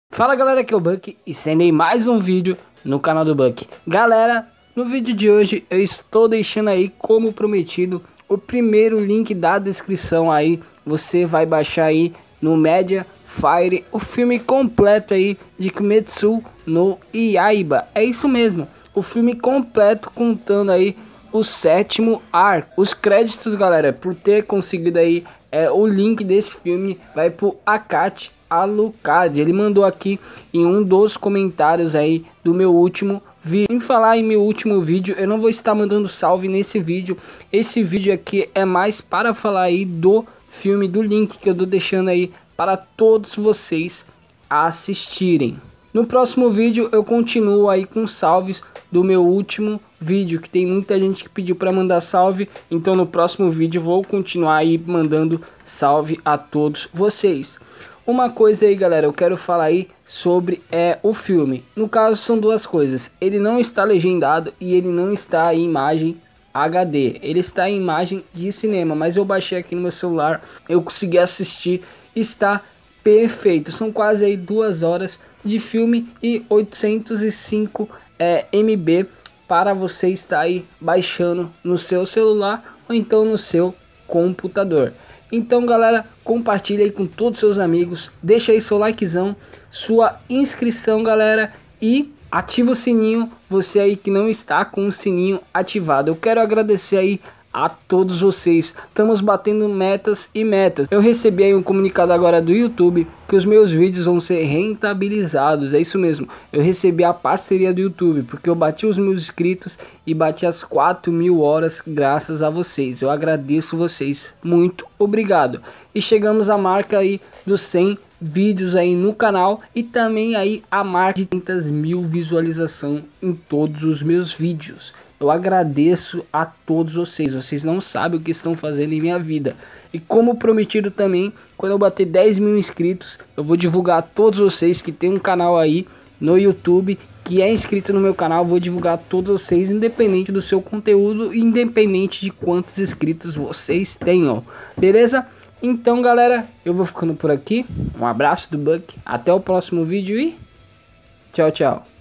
Fala galera, aqui é o Buck e sendo aí mais um vídeo no canal do Buck. Galera, no vídeo de hoje eu estou deixando aí como prometido o primeiro link da descrição aí. Você vai baixar aí no Mediafire o filme completo aí de Kimetsu no Yaiba. É isso mesmo, o filme completo contando aí o sétimo arco. Os créditos, galera, por ter conseguido aí o link desse filme vai pro Akate Alucard. Ele mandou aqui em um dos comentários aí do meu último vídeo. Em falar em meu último vídeo, eu não vou estar mandando salve nesse vídeo. Esse vídeo aqui é mais para falar aí do filme, do link que eu tô deixando aí para todos vocês assistirem. No próximo vídeo eu continuo aí com salves do meu último vídeo, que tem muita gente que pediu para mandar salve, então no próximo vídeo vou continuar aí mandando salve a todos vocês. Uma coisa aí, galera, eu quero falar aí sobre o filme. No caso são duas coisas: ele não está legendado e ele não está em imagem HD, ele está em imagem de cinema, mas eu baixei aqui no meu celular, eu consegui assistir, está perfeito. São quase aí 2 horas de filme e 805 MB para você estar aí baixando no seu celular ou então no seu computador. Então galera, compartilha aí com todos os seus amigos, deixa aí seu likezão, sua inscrição galera, e ativa o sininho, você aí que não está com o sininho ativado. Eu quero agradecer aí a todos vocês, estamos batendo metas e metas. Eu recebi aí um comunicado agora do YouTube que os meus vídeos vão ser rentabilizados. É isso mesmo, eu recebi a parceria do YouTube porque eu bati os 1000 inscritos e bati as 4000 horas graças a vocês. Eu agradeço vocês, muito obrigado. E chegamos à marca aí dos 100 vídeos aí no canal e também aí a marca de 500.000 visualização em todos os meus vídeos. Eu agradeço a todos vocês, vocês não sabem o que estão fazendo em minha vida. E como prometido também, quando eu bater 10.000 inscritos, eu vou divulgar a todos vocês que tem um canal aí no YouTube, que é inscrito no meu canal. Vou divulgar a todos vocês, independente do seu conteúdo, independente de quantos inscritos vocês tenham, beleza? Então galera, eu vou ficando por aqui, um abraço do Buck, até o próximo vídeo e tchau, tchau.